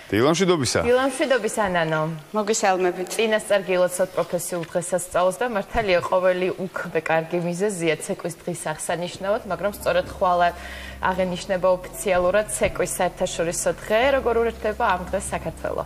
დილამშვიდობისა. დილამშვიდობისა, ნანო. მოგესალმებით. წინასწარ გილოცავთ პროფესიულ დღესასწაულს და მართალია ყოველი უქმე კარგი მიზეზია ცეკვის დღის აღსანიშნავად, მაგრამ სწორედ ხვალ აღენიშნება ოფიციალურად ცეკვის საერთაშორისო დღე, როგორ ურჩება ამ დღეს საქართველო.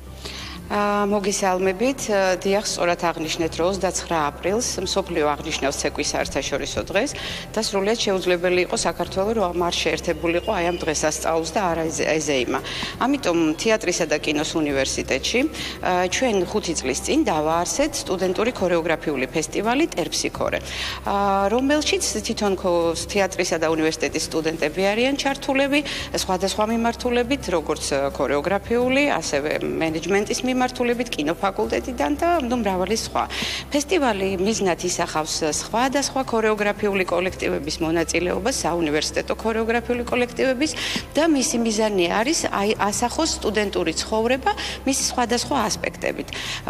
მოგესალმებით. დიახ, სწორად აღნიშნეთ, რომ 29 აპრილს მსოფლიო აღნიშნავს ცეკვის საერთაშორისო დღეს და სრულიად შეუძლებელი იყო საქართველოს რომ არ შეერთებულიყო აი ამ დღესასწაულს და არა ეზეიმა. ამიტომ თეატრისა და კინოს უნივერსიტეტში ჩვენ 5 წლის წინ დავაარსეთ სტუდენტური ქორეოგრაფიული ფესტივალი ტერფსიქორე, რომელშიც თვითონ თეატრისა და უნივერსიტეტის სტუდენტები არიან ჩართულები, სხვადასხვა მიმართულებით, როგორც ქორეოგრაფიული, ასევე მენეჯმენტის მიმართულებით, კინოფაკულტეტიდან და მრავალი სხვა. ფესტივალი მიზნად ისახავს სხვადასხვა ქორეოგრაფიული კოლექტივების მონაწილეობას, საუნივერსიტეტო ქორეოგრაფიული კოლექტივების და მისი მიზანი არის ასახოს სტუდენტური ცხოვრება მისი სხვადასხვა ასპექტებით.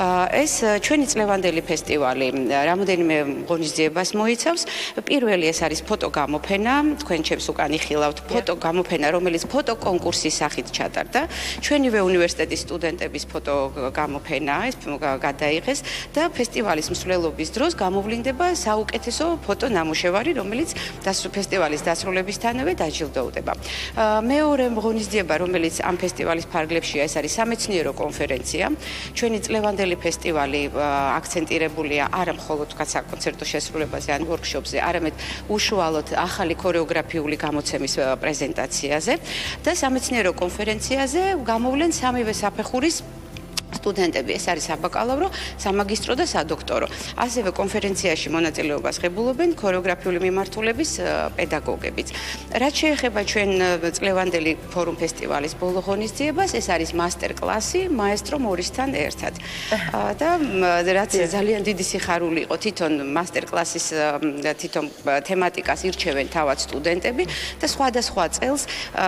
ეს ჩვენი წლევანდელი ფესტივალი რამოდენიმე ღონისძიებას მოიცავს. პირველი ეს არის ფოტოგამოფენა, თქვენ ჩემს უკან იხილავთ ფოტოგამოფენა, რომელიც ფოტოკონკურსის სახით ჩატარდა. ჩვენივე უნივერსიტეტის სტუდენტების გამოფენა ეს გადაიღეს და ფესტივალის მსვლელობის დროს გამოვლინდება საუკეთესო ფოტონამუშევარი, რომელიც ფესტივალის დასრულებისთანავე დაჯილდოვდება. მეორე ღონისძიება, რომელიც ამ ფესტივალის ფარგლებშია, ეს არის სამეცნიერო კონფერენცია. ჩვენი წლევანდელი ფესტივალი აქცენტირებულია არა მხოლოდ საკონცერტო შესრულებაზე ან ვორქშოპზე, არამედ უშუალოდ ახალი ქორეოგრაფიული გამოცემის პრეზენტაციაზე და სამეცნიერო კონფერენციაზე გამოვლენ სამივე საფეხურის სტუდენტები, ეს არის საბაკალავრო, სამაგისტრო და სადოქტორო. ასევე კონფერენციაში მონაწილეობას ღებულობენ ქორეოგრაფიული მიმართულების პედაგოგებიც. რაც შეეხება ჩვენ წლევანდელი ფორუმ ფესტივალის ბოლო ღონისძიებას, ეს არის მასტერ-კლასი მაესტრო მორისთან ერთად. და რაც ძალიან დიდი სიხარული იყო, თვითონ მასტერ-კლასის თვითონ თემატიკას ირჩევენ თავად სტუდენტები და სხვადასხვა წელს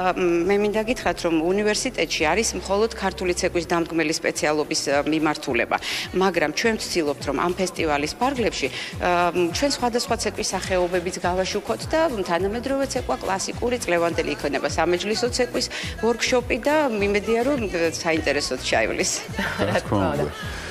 მე მინდა გითხრათ, რომ უნივერსიტეტში არის მხოლოდ ქართული ცეკვის დამდგმელი სპეციალობების მიმართულება, მაგრამ ჩვენ ვცდილობთ, რომ ამ ფესტივალის ფარგლებში ჩვენ სხვადასხვა ცეკვის სახეობებიც გავაშუქოთ და თანამედროვე ცეკვა, კლასიკური, წლევანდელი იქნება სამეჯლისო ცეკვის ვორქშოპი და მიმედია, რომ საინტერესოდ ჩაივლის. რა თქმა უნდა.